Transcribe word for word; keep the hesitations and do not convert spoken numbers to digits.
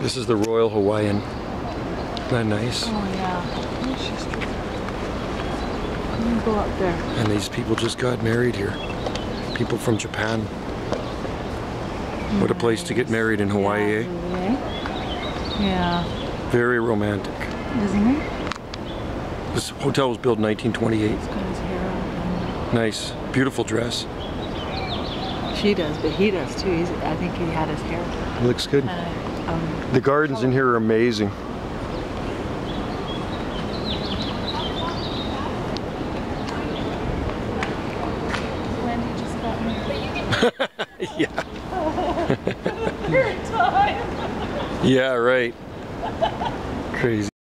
This is the Royal Hawaiian. Isn't that nice? Oh yeah. Oh, she's I'm gonna go up there. And these people just got married here. People from Japan. What a place to get married in Hawaii, yeah, eh? Yeah. Very romantic. Isn't it? This hotel was built in nineteen twenty-eight. He's got his hair out. Nice. Beautiful dress. She does, but he does too. He's, I think he had his hair done. Looks good. Uh, um, The gardens in here are amazing. Wendy just got married. Yeah. Third time. Yeah, right. Crazy.